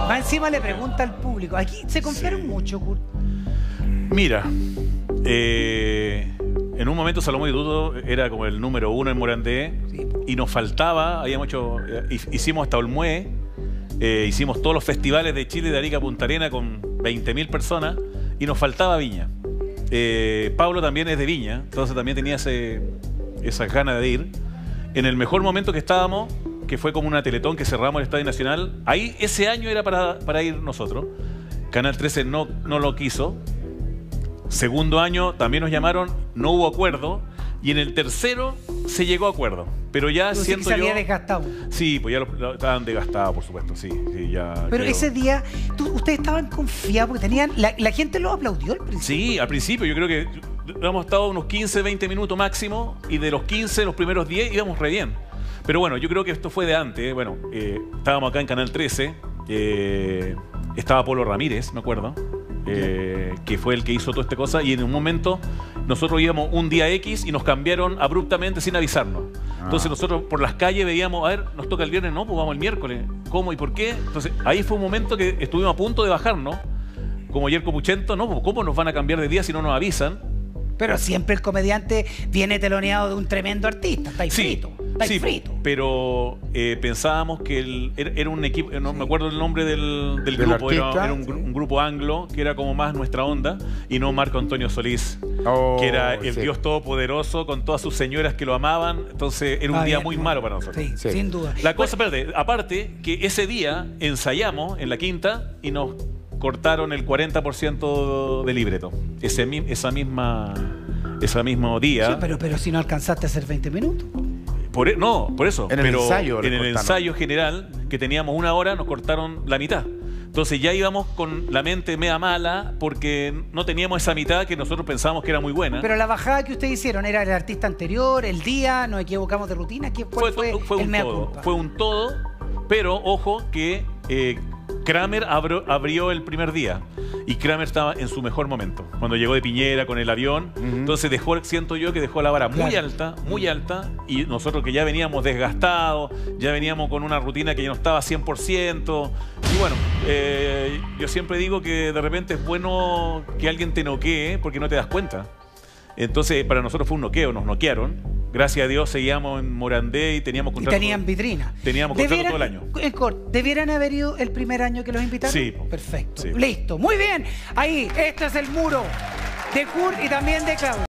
Más encima le pregunta al público. Aquí se confiaron mucho, Kurt. Mira, en un momento Salomón y Dudo era como el número 1 en Morandé, sí, y nos faltaba, hicimos hasta Olmué, hicimos todos los festivales de Chile, de Arica a Punta Arenas con 20.000 personas y nos faltaba Viña. Pablo también es de Viña, entonces también tenía esas ganas de ir. En el mejor momento que estábamos, que fue como una Teletón que cerramos el Estadio Nacional, ahí ese año era para ir nosotros. Canal 13 no lo quiso. Segundo año también nos llamaron, no hubo acuerdo, y en el tercero se llegó a acuerdo. Pero ya siento que se había desgastado. Sí, pues ya lo estaban desgastados, por supuesto, sí, ya. Pero ese día, ustedes estaban confiados porque tenían, la gente los aplaudió al principio. Sí, al principio, yo creo que hemos estado unos 15, 20 minutos máximo, y de los 15, los primeros 10 íbamos re bien. Pero bueno, yo creo que esto fue de antes. Bueno, estábamos acá en Canal 13, estaba Polo Ramírez, me acuerdo. Que fue el que hizo toda esta cosa, y en un momento nosotros íbamos un día X y nos cambiaron abruptamente sin avisarnos. Entonces nosotros por las calles veíamos, a ver, nos toca el viernes, no, pues vamos el miércoles. ¿Cómo y por qué? Entonces ahí fue un momento que estuvimos a punto de bajarnos, como Yerko Puchento, no, pues ¿cómo nos van a cambiar de día si no nos avisan? Pero siempre el comediante viene teloneado de un tremendo artista, está ahí frito. Sí, pero pensábamos que era un equipo, no me acuerdo el nombre del grupo, era un grupo anglo, que era como más nuestra onda, y no Marco Antonio Solís, que era el Dios Todopoderoso con todas sus señoras que lo amaban. Entonces era un día muy malo para nosotros. Sí, sin duda. La cosa, espérate, aparte que ese día ensayamos en la Quinta y nos cortaron el 40% de libreto. Ese mismo día. Sí, pero si no alcanzaste a hacer 20 minutos. Por eso. En el ensayo. En el ensayo general, que teníamos una hora, nos cortaron la mitad. Entonces ya íbamos con la mente media mala porque no teníamos esa mitad que nosotros pensábamos que era muy buena. Pero la bajada que ustedes hicieron era el artista anterior, el día, nos equivocamos de rutina. ¿Cuál fue el mea culpa? Fue un todo, pero ojo que Kramer abrió el primer día y Kramer estaba en su mejor momento cuando llegó de Piñera con el avión. Entonces siento yo que dejó la vara muy alta, y nosotros que ya veníamos desgastados, ya veníamos con una rutina que ya no estaba 100%. Y bueno, yo siempre digo que de repente es bueno que alguien te noquee porque no te das cuenta. Entonces para nosotros fue un noqueo, nos noquearon. Gracias a Dios seguíamos en Morandé y teníamos contrato. Y tenían vitrina. Teníamos contrato todo el año. ¿Debieran haber ido el primer año que los invitaron? Sí. Perfecto. Sí. Listo. Muy bien. Ahí, este es el muro de Kurt y también de Claudio.